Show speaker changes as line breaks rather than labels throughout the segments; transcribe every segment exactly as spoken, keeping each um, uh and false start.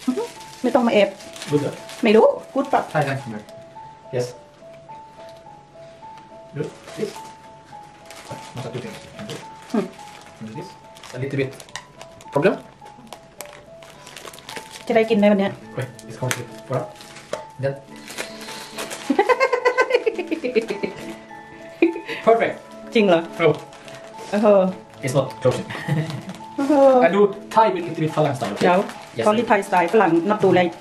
ไม่ต้องมาเอฟ
Good.
ไม่รู้กูดปะ
Thai Thai. Yes. Good. This. Not two things.
Hmm.
And this. A little bit. Problem?
จะได้กินไหมวันเนี้ย
Wait, it's complicated. For up. Then. Perfect.
จริงเหรอ
Oh,
เออ
it's not chosen.
เออ
I do Thai with little bit Falang style.
เดี๋ยว
Yes.
เขาลิไทยสไตล์ฝรั่งนับดูเลย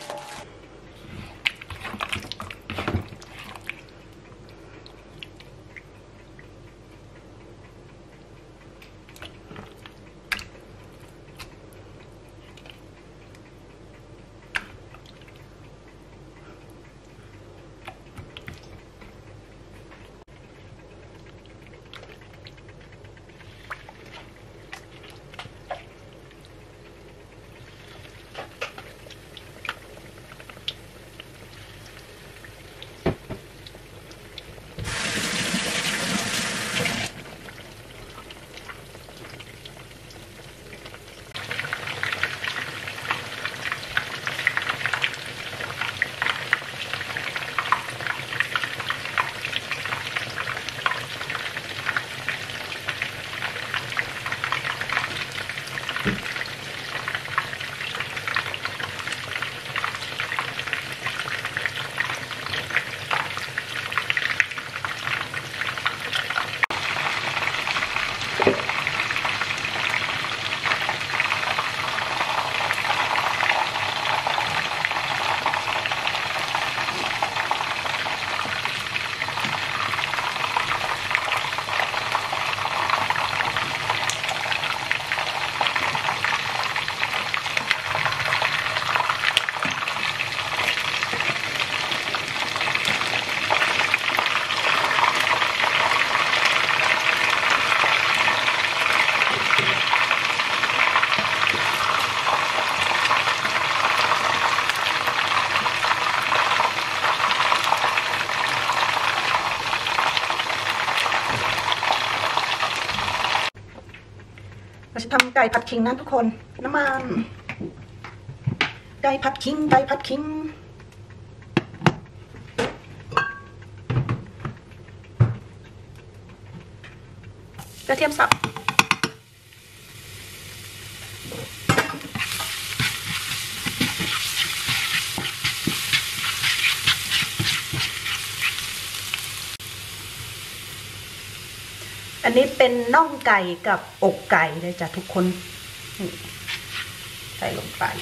เราจะทำไก่ผัดขิงนะทุกคนน้ำมันไก่ผัดขิงไก่ผัดขิงกระเทียมสับอันนี้เป็นน่องไก่กับอกไก่เลยจ้ะทุกคนใส่ลงไป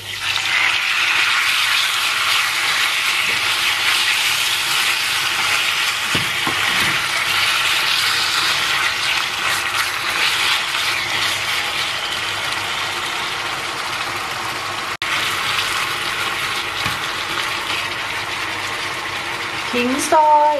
ขิงซอย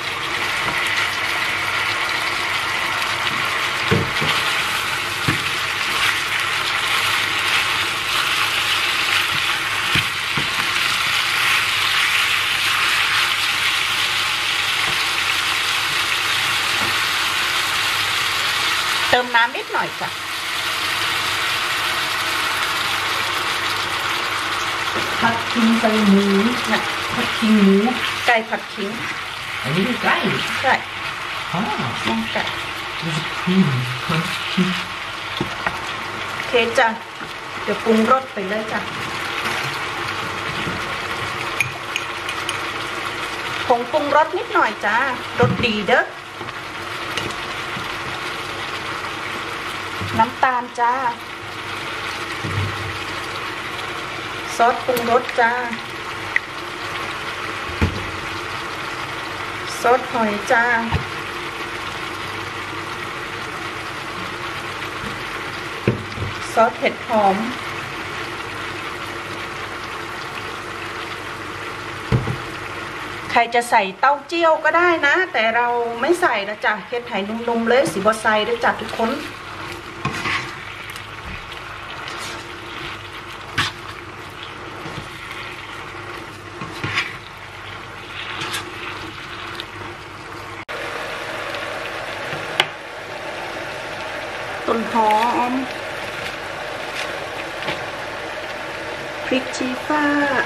เติมน้ำนิดหน่อยจ้ะผัดขิงใส่หมูนะผัดขิงหมูไก่ผัดขิง
อันนี้คือไก่
ใช่
อ๋อ
น่องไก่
นี่คือครีม
โอเคจ้ะเดี๋ยวปรุงรสไปเลยจ้ะผงปรุงรสนิดหน่อยจ้ารสดีเด้อน้ำตาลจ้าซอสปรุงรสจ้าซอสหอยจ้าซอสเผ็ดหอมใครจะใส่เต้าเจี้ยวก็ได้นะแต่เราไม่ใส่นะจ้ะเฮ็ดไห่นุ่มๆเลยสีบอใส่ด้วยจ้ะทุกคนต้นหอมพริกชี้ฟ้า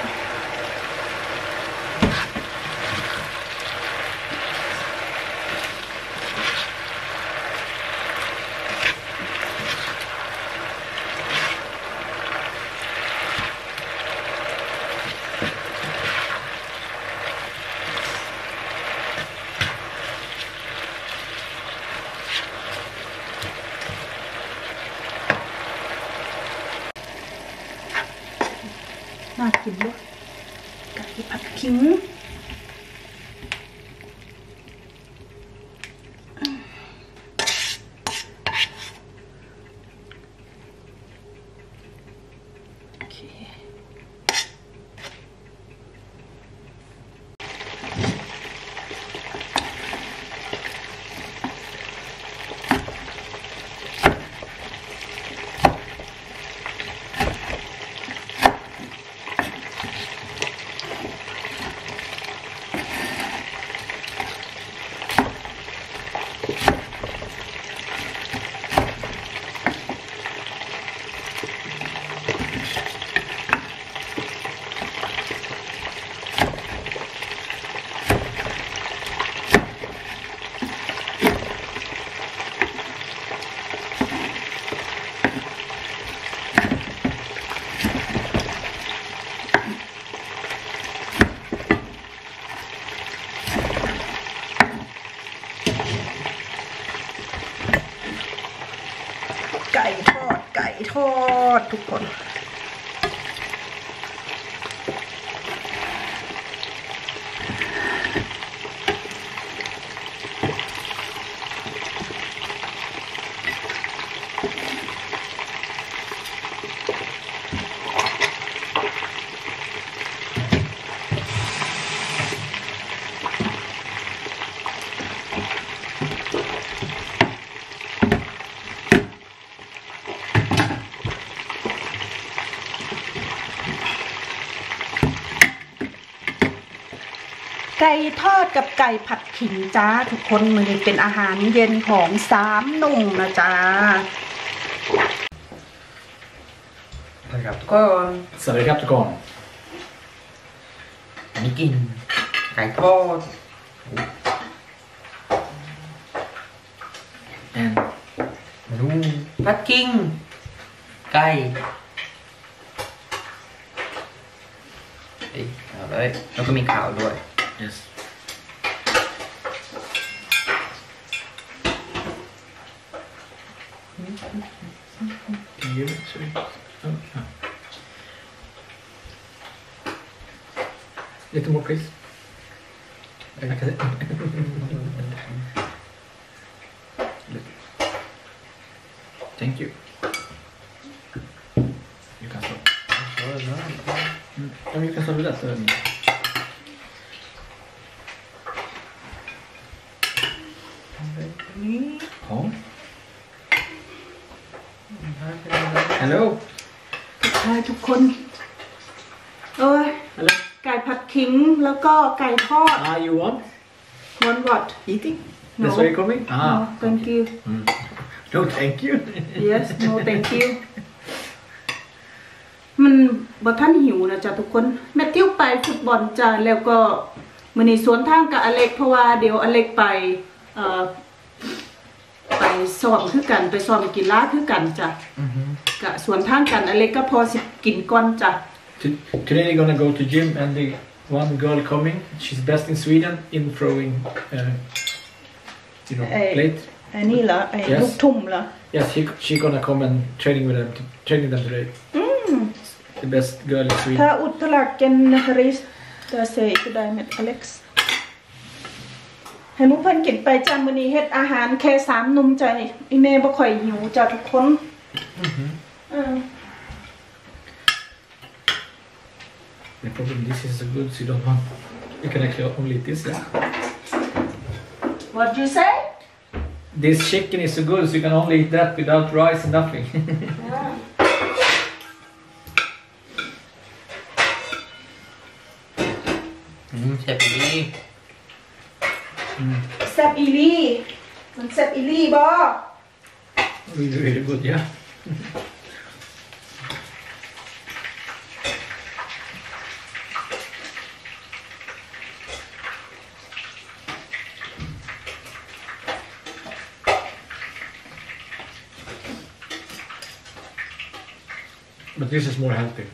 น่ากินด้วยไก่ผัดขิงโอเคไก่ทอดไก่ทอดทุกคนไก่ทอดกับไก่ผัดขิงจ้าทุกคนมันเป็นอาหารเย็นของสามหนุ่มนะจ้า
สวัสดีครับทุกคนสวัสดีครับทุกคนอันนี้กินไก่ทอดแอนดูผัดขิงไก่เอ้ยเอาเลยแล้วก็มีข้าวด้วย yes Can you sorry oh, no. Little more please Thank you You can stop mm. Oh, you can stop with that so Home Hello
ใช่ทุกคนเอ้ย
Hello
ไก่ผัดขิงแล้วก็ไก่ทอด
Ah, you want
want what
eating
No.
That's why you're coming
no
Ah
thank you
mm. No thank you
yes no thank you มันบ่ท่านหิวนะจ๊ะทุกคนแมทธิวไปฟุตบอลจ้ะแล้วก็มื้อนี้สวนทางกับอเล็กเพราะว่าเดี๋ยวอเล็กไปเอ่อไปซ้อมคือกันไปซ้อมกีฬาคือกันจ้ะกะสวนทางกันอเล็กก็พอสิกินก่อนจ้ะ
Today they're gonna go to gym and the one girl coming she's best in Sweden in throwing uh, you know plate
อันนี้เหรอไอ้ลูกทุ่มเหรอ
Yes she she gonna come and training with them to, training them today The best girl in Sweden
ถ้าอุตลักเกนฮาริสจะเซย์ก็ได้เม็ดอเล็กซ์ให้มุกเพิ่นกินไปจ้ามื้อนี้เฮ็ดอาหารแค่สามนุ่มใจอีแม่บ่ค่อยหิวจ้าทุกคนอือฮึอือ
The problem this is so good so you don't want you can actually only eat this yeah
What you say
This chicken is so good so you can only eat that without rice and nothing
yeah.
อืมแซ่บอีลี่
แซ่บอีลี่มันแซ่บอีลี่บ่
Really really good yeah But this is more healthy.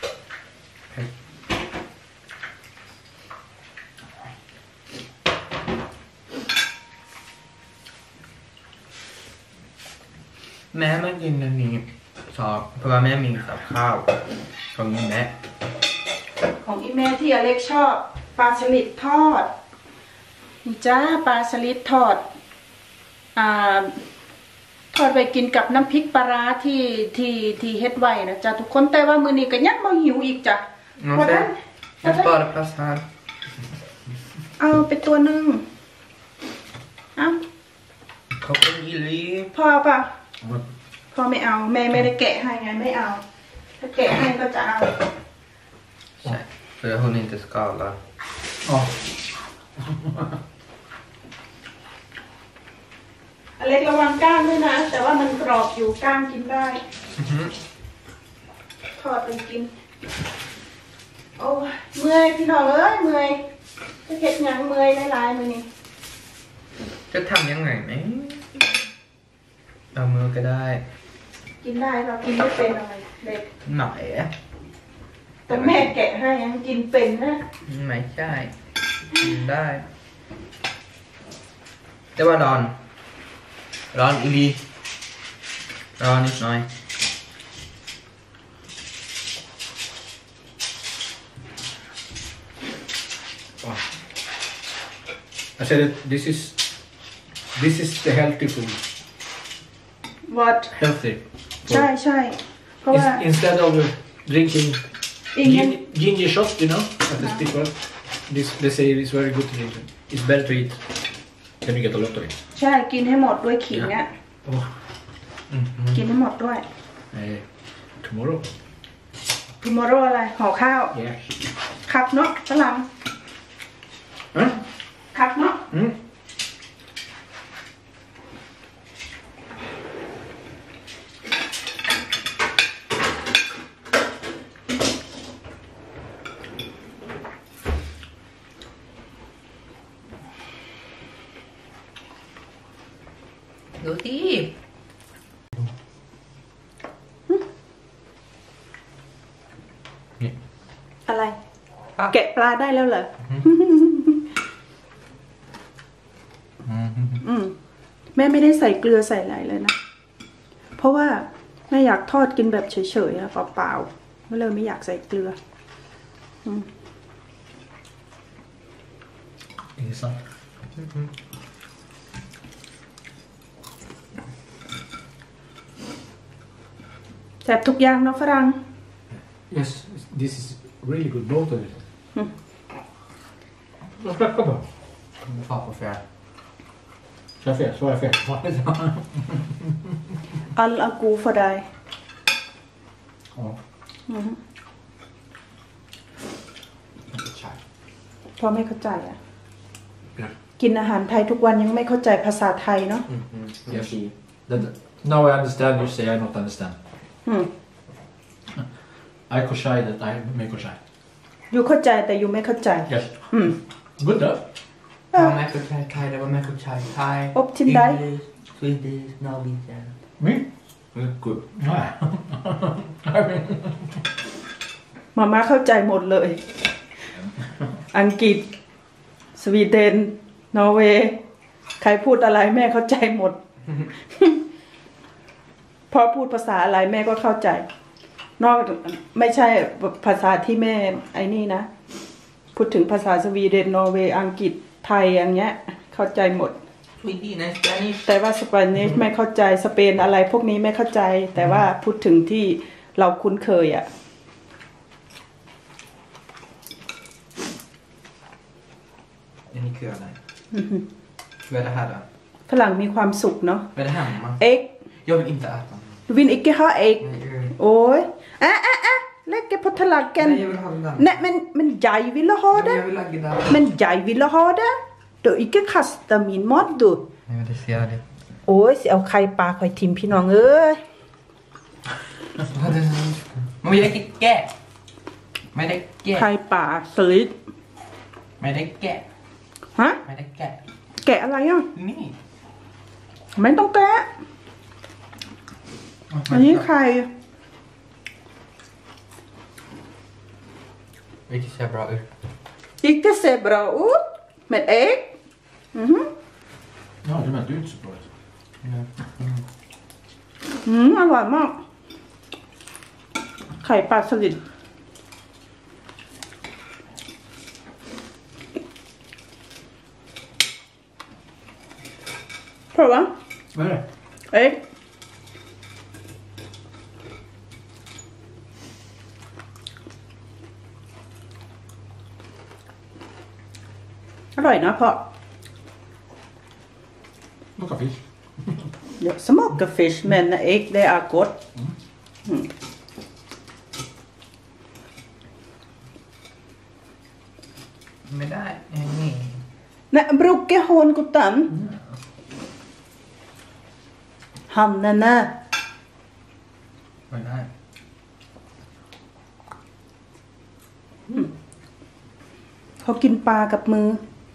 แม่ไม่กินอันนี้ชอบเพราะว่าแม่มีกับข้าวของนี้แม่
ของอีแม่ที่อเล็กชอบปลาสลิดทอดนี่จ้าปลาสลิดทอดอ่าทอดไปกินกับน้ำพริกปลาร้าที่ที่ที่เฮ็ดไว้นะจ้าทุกคนแต่ว่ามื้อนี้ก็ยังบ่หิวอีกจ้ะเพราะฉะนั้น
Jag sparar plats här.
เอาไปตัวหนึงเอา
Koppen gilli.
พอป่ะพอไม่เอาแม่ไม่ได้แกะให้ไงไม่เอาถ้าแกะให้ก็จะเอา
Nej, för jag hinner inte skala.
Ja.
อเล็กระวังก้างด้วยนะแต่ว่ามันกรอบอยู่ก้างกินได้ทอดไปกินโอ้เมื่อยพี่น้องเอ้ยเมื่อยจะเห็ดหยังเมื่อยหลายๆมื้อนี้
จะทำยังไงไหมเอามือก็ได้
กินได้เรากินไม่เป็นอะไรเด็ก
หน่อยอะ
แต่แม่แกะให้ยังกินเป็นนะ
ไม่ใช่กินได้แต่ว่าร้อนร้อนอีลีร้อนนิดหน่อย
I said that this is this is the healthy food.
what
Healthy.
ใช่ใช่เพราะว่า
Ins- Instead of uh, drinking
อีกอย่าง
gin- ginger shot, you know, at the people, this they say it's very good to drink. It's better to eat. Then you get a lot of it.
ใช่กินให้หมดด้วยขิงอ่ะ
Oh,
อืมอืม
กินให้หมดด้วย
uh, tomorrow.
tomorrow อะไรห่อข้าว
Yeah.
คักเนาะฝรั่ง
Huh?
คักเนาะ
Mm?
ดูดิ
อะไร แกะปลาได้แล้วเหรอ อืมแม่ไม่ได้ใส่เกลือใส่อะไรเลยนะ เพราะว่าแม่อยากทอดกินแบบเฉยๆอะเปล่าๆไม่เลยไม่อยากใส่เกลือ อืม
Intressant.
แซ่บทุกอย่างเนาะฝรั่ง
Yes, this is really good. Both of it.
Mm.
Kom on.
ขอบกาแฟ
Så jag fel, så var jag fel.
อัลอากูฟอได
Ja.
อืม
Tja.
พอไม่เข้าใจอ่ะ
Ja.
กินอาหารไทยทุกวันยังไม่เข้าใจภาษาไทยเนาะ
Yes. That, now I understand you say I not understand.
อืม
I ko shy that I make ko shy.
อยู่เข้าใจแต่อยู่ไม่เข้าใจ
Yes.
อืม
Good though.
พ่อแม่คือชายไทยแต่ว่าแม่คือชายไทย
อบทินได้
สวีดิชนอร์วีเจียน
Me?
Good.
Nej. I mean,
มาม่าเข้าใจหมดเลย อังกฤษ สวีเดน นอร์เวย์ ใครพูดอะไรแม่เข้าใจหมด พอพูดภาษาอะไรแม่ก็เข้าใจ นอกไม่ใช่ภาษาที่แม่ไอ้นี่นะ พูดถึงภาษาสวีเดน นอร์เวย์ อังกฤษ ไทยอย่างเงี้ย เข้าใจหมด
สวีดิชสเปนิช
แต่ว่าสเปนิชไม่เข้าใจ สเปนอะไรพวกนี้ไม่เข้าใจ แต่ว่าพูดถึงที่เราคุ้นเคยอ่ะ
อันนี้คืออะไรเวลาหาอ่ะ
ฝรั่งมีความสุขเนาะ
เวลาหามั้ง
เอ็ก
jag vill inte äta
Du vill ikke ha egg?
Nej, jag-
Oj. Äh, äh, äh. Lägg på tallerken.
Nej, jag vill ha den där.
Nej, men, men jeg ville ha
Ja,
det.
jag vill lägga där.
Men jeg ville ha det. Du ikke kaste min mat, du.
Ja, det ser det.
โอ้ยสิเอาไข่ปลาข่อยทิมพี่น้องเอ้ย
Men jag kanแกะไม่ได้แกะ
ไข่ปลาสลิด
ไม่ได้แกะ
ฮะ
ไม่ได้แกะ
แกะอะไรอ่ะ
นี่
ไม่ต้องแกะ อันนี้ไข่
Vilket ser bra ut.
Ikke ser bra ut med ägg. Mhm.
Ja, det menar du inte så bra ut.
Ja. Mm.
อืมอร่อยมาก ไข่ปลาสลิดเพราะว่า
Vad är det?
เอ๊ะอร่อยนะพ่อ
Smakar fisk.
Ja, smakar fish, men ägg det är gott. Mm.
Men det är nej.
Nej, brukar hon gottan? Hannene.
Men det här.
เขากินปลากับมือ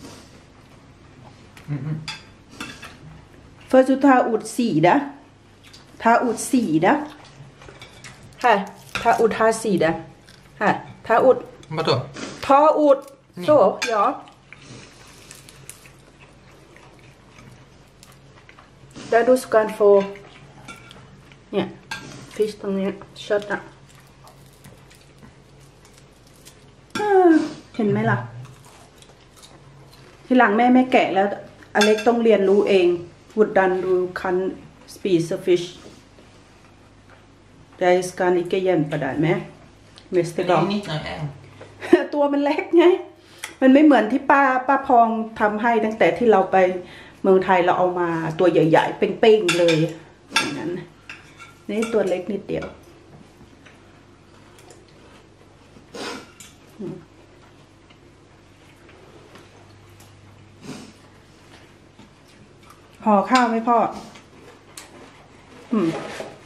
Mm -mm.
För så ta ut sida. Ta ut sida. Här. Ta ut här sida. Här. Ta ut.
Vadå?
Ta ut. Så, ja. Där du ska få. เนี่ย fish ตรงนี้ช็อตอ่ะอ่าเห็นไหมล่ะ ทีหลังแม่ไม่แกะแล้วอเล็กต้องเรียนรู้เองHvordan du kan spise fish. Jeg skal ikke hjelpe deg med neste
Det är
gang.
nittio en.
ตัวมันเล็กไง มันไม่เหมือนที่ป้าป้าพองทำให้ตั้งแต่ที่เราไปเมืองไทยเราเอามาตัวใหญ่ๆเป้งๆเลยอย่างนั้นนี่ตัวเล็กนิดเดียวห่อข้าวไหมพ่อ อืม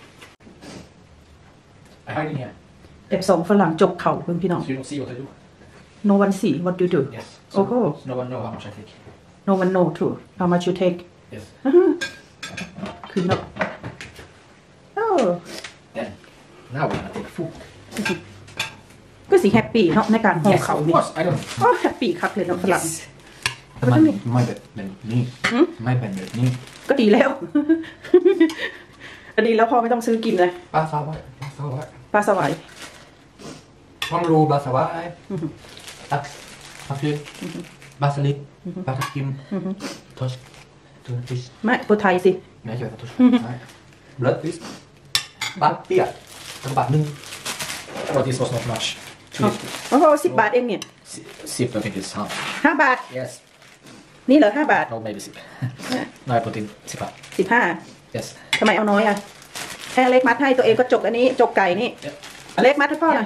I hide in here.
เด็กสองฝรั่งจบเข่าเพื่อนพี่น้อง
So you don't see what I do.
No one see what you do.
Yes.
Oh, oh.
So no one know how much I take.
No one know too. How much you take?
Yes.
คือเนาะโอ้
Then, now we're gonna take food.
ก็สิแฮปปี้เนาะในการห่อ
Yes,
เขา
of
นี่
course. I don't.
อ๋อแฮปปี้ครับเลยเนาะฝรั่ง
Men man, man är väldigt ny.
Mm.
Man är väldigt ny.
ก็ดีแล้ว ก็ดีแล้วพ่อไม่ต้องซื้อกินเลย
Basa var, basa var.
ปลาสวาย
Pomro, basa var. Tack. Papyr. Basilik. Basa kim. Torsk. Tunfisk.
ไม่ปูไทยสิ
Nej, jag vet inte. Nej. Blötfisk. Backbia. En backning.
Oh, this was not much.
โอ้โหสิบบาทเองเนี่ย
Sip, I think it's half.
ห้าบาท
Yes.
นี่เหรอห้าบาท
No, maybe sip. No, I put in sip.
สิบห้า
Yes.
ทำไมเอาน้อยอ่ะแค่เล็กมัดให้ตัวเองก็จกอันนี้ จกไก่นี่
Yep.
เล็กมัดให้พ่อหน่อย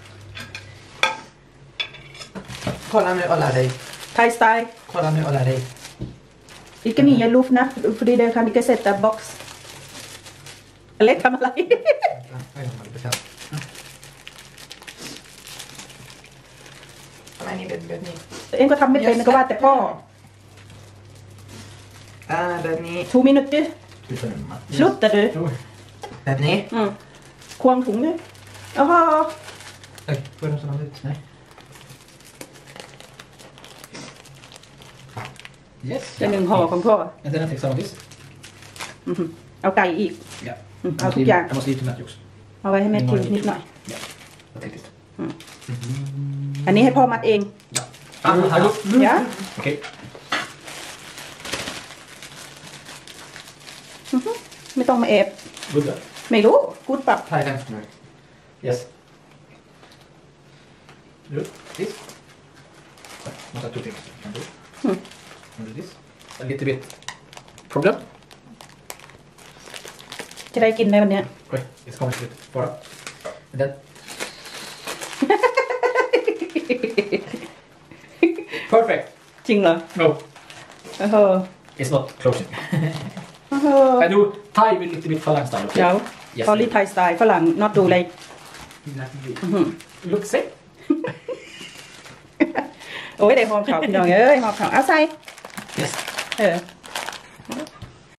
Kolla nu alla dig.
ไทยสไตล์
Kolla nu alla dig.
Ikke mye luftนะfordi det kan ikke sette box เล็กทำอะไร
Oj, de hade bestämt. Nej, ni vet, vet ni.
ตัวเองก็ทำไม่เป็นก็ว่าแต่พ่อ
Ah, vet ni.
two minutes ดิ
Sluta nu, mamma.
ชุดแต่ดู
Vet ni?
อืมควงถุงด้วยโอ้โห
Oj, får jag någon ut? Nej.
Yes.
จะหนึ่งห่อของพ่อ
And then I take some of this.
อือหือเอาไก่อีก
Yeah.
อืม
I
เอา
must
ทุก
leave,
อย่าง
I must leave to Matthew också.
เอาไว้ให้แม่ทิวนิดหน่อย
I'll take this.
อันนี้ให้พ่อมัดเอง
Ah, I do.
ยะ
Okay.
อือหือไม่ต้องมาแอบ
Good. uh,
ไม่รู้กูดปรับ
Ta i den nu.
Yes. Do this. Not that two things. Can do.
Hmm.
And do this. A little bit. Problem?
จะได้กินไหมวันเนี้ย
Wait, it's coming a bit far up. And then. Perfect.
จริงเหรอ
No,
โอ้โห
it's not closing.
โอ้โห
I do Thai with a little bit Falang style.
เดี๋ยว
Okay? Yes.
ตอรี่ไทยสไตล์ฝรั่ง not ดูเลย
Look sick.
โอ้ยได้หอมขาวพี่น้องเอ้ยหอมขาวเอาใส่
Yes.
เออ